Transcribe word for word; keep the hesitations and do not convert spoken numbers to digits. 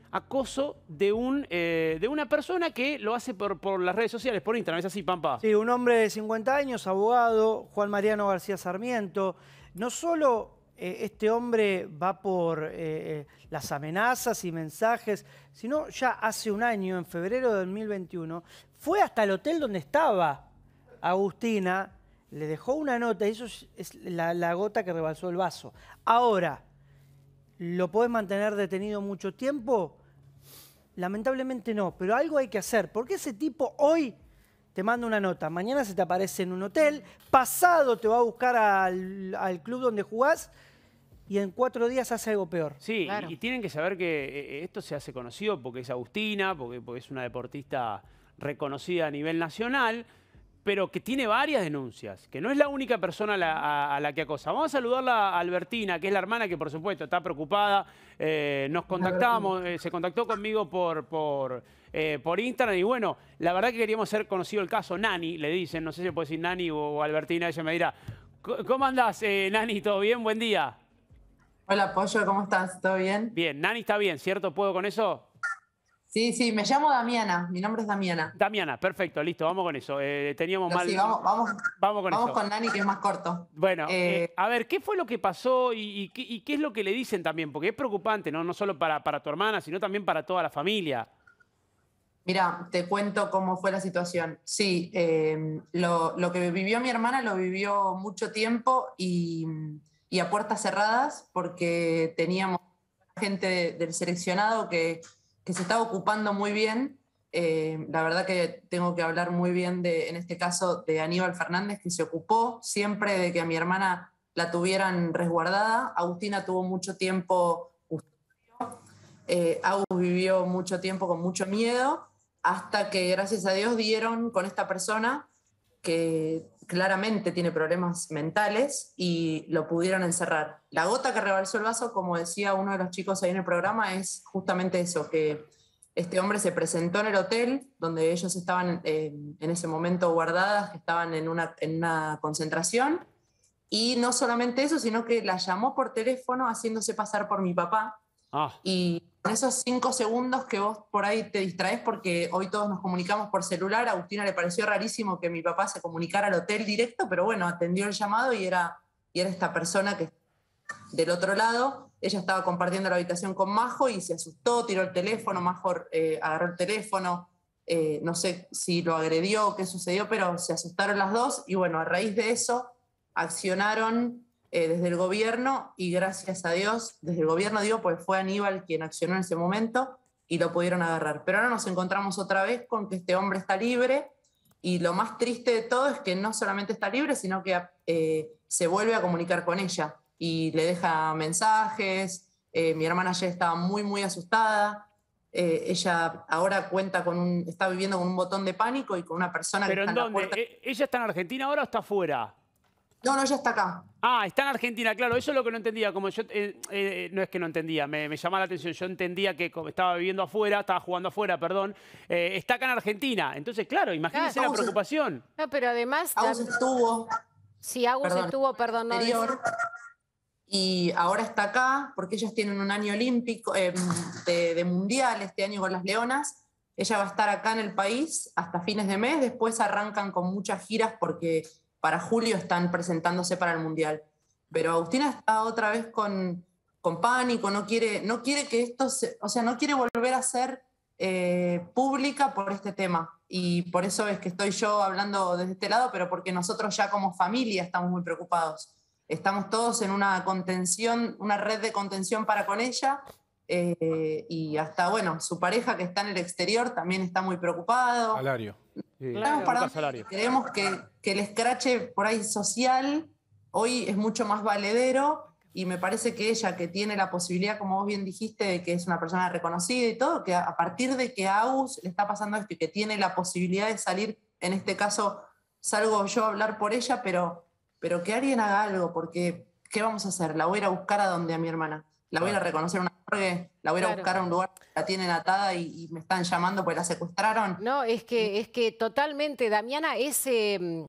acoso de, un, eh, de una persona que lo hace por, por las redes sociales, por Instagram. ¿Es así, Pampa? Sí, un hombre de cincuenta años, abogado, Juan Mariano García Sarmiento. No solo eh, este hombre va por eh, eh, las amenazas y mensajes, sino ya hace un año, en febrero de dos mil veintiuno, fue hasta el hotel donde estaba Agustina, le dejó una nota y eso es, es la, la gota que rebalsó el vaso. Ahora, ¿lo podés mantener detenido mucho tiempo? Lamentablemente no, pero algo hay que hacer, porque ese tipo hoy te manda una nota, mañana se te aparece en un hotel, pasado te va a buscar al, al club donde jugás y en cuatro días hace algo peor. Sí, Claro. y, y tienen que saber que eh, esto se hace conocido porque es Agustina, porque, porque es una deportista reconocida a nivel nacional, pero que tiene varias denuncias, que no es la única persona a la, a, a la que acosa. Vamos a saludarla a Albertina, que es la hermana que por supuesto está preocupada. Eh, nos contactamos, eh, se contactó conmigo por, por, eh, por Instagram y bueno, la verdad que queríamos hacer conocido el caso. Nani, le dicen, no sé si puede decir Nani o, o Albertina, ella me dirá. ¿Cómo andás, eh, Nani? ¿Todo bien? Buen día. Hola, Pollo, ¿cómo estás? ¿Todo bien? Bien, Nani está bien, ¿cierto? ¿Puedo con eso? Sí, sí, me llamo Damiana, mi nombre es Damiana. Damiana, perfecto, listo, vamos con eso. Eh, teníamos Pero mal... sí, vamos, vamos, vamos con vamos eso. con Nani, que es más corto. Bueno, Eh, eh, a ver, ¿qué fue lo que pasó y, y, qué, y qué es lo que le dicen también? Porque es preocupante, ¿no? No solo para, para tu hermana, sino también para toda la familia. Mira, te cuento cómo fue la situación. Sí, eh, lo, lo que vivió mi hermana lo vivió mucho tiempo y, y a puertas cerradas porque teníamos gente de- del seleccionado que, que se estaba ocupando muy bien. Eh, la verdad que tengo que hablar muy bien de, en este caso, de Aníbal Fernández, que se ocupó siempre de que a mi hermana la tuvieran resguardada. Agustina tuvo mucho tiempo, eh, Agus vivió mucho tiempo con mucho miedo, hasta que gracias a Dios dieron con esta persona que claramente tiene problemas mentales y lo pudieron encerrar. La gota que rebalsó el vaso, como decía uno de los chicos ahí en el programa, es justamente eso, que este hombre se presentó en el hotel donde ellos estaban eh, en ese momento guardadas, que estaban en una, en una concentración, y no solamente eso, sino que la llamó por teléfono haciéndose pasar por mi papá. Ah, Y en esos cinco segundos que vos por ahí te distraes, porque hoy todos nos comunicamos por celular, a Agustina le pareció rarísimo que mi papá se comunicara al hotel directo, pero bueno, atendió el llamado y era, y era esta persona que del otro lado. Ella estaba compartiendo la habitación con Majo y se asustó, tiró el teléfono, Majo eh, agarró el teléfono, eh, no sé si lo agredió o qué sucedió, pero se asustaron las dos y bueno, a raíz de eso accionaron eh, desde el gobierno y gracias a Dios, desde el gobierno digo, pues fue Aníbal quien accionó en ese momento y lo pudieron agarrar. Pero ahora nos encontramos otra vez con que este hombre está libre y lo más triste de todo es que no solamente está libre, sino que eh, se vuelve a comunicar con ella y le deja mensajes. Eh, mi hermana ayer estaba muy, muy asustada. Eh, ella ahora cuenta con un, está viviendo con un botón de pánico y con una persona que ¿pero está en en la dónde? puerta. ¿E- ¿Ella está en Argentina ahora o está afuera? No, no, ella está acá. Ah, está en Argentina, claro, eso es lo que no entendía. Como yo, eh, eh, no es que no entendía, me, me llamaba la atención. Yo entendía que como estaba viviendo afuera, estaba jugando afuera, perdón. Eh, está acá en Argentina. Entonces, claro, imagínense Claro. la preocupación. No, pero además, Agus tam- estuvo si Agus perdón, estuvo, perdón, no decís- anterior y ahora está acá porque ellos tienen un año olímpico eh, de, de mundial este año con las Leonas. Ella va a estar acá en el país hasta fines de mes, después arrancan con muchas giras porque para julio están presentándose para el mundial. Pero Agustina está otra vez con, con pánico, no quiere, no quiere que esto se, o sea, no quiere volver a ser eh, pública por este tema. Y por eso es que estoy yo hablando desde este lado, pero porque nosotros ya como familia estamos muy preocupados. Estamos todos en una contención, una red de contención para con ella, eh, y hasta, bueno, su pareja que está en el exterior también está muy preocupado. Salario. Sí, Estamos para Lucas Salario. Queremos que, que el escrache por ahí social hoy es mucho más valedero y me parece que ella, que tiene la posibilidad, como vos bien dijiste, de que es una persona reconocida y todo, que a, a partir de que a Agus le está pasando esto y que tiene la posibilidad de salir, en este caso salgo yo a hablar por ella, pero, pero que alguien haga algo, porque ¿qué vamos a hacer? La voy a ir a buscar a donde a mi hermana. La voy a ir a reconocer una morgue, la voy a ir a Claro. buscar a un lugar que la tienen atada y, y me están llamando porque la secuestraron. No, es que, es que totalmente, Damiana, ese...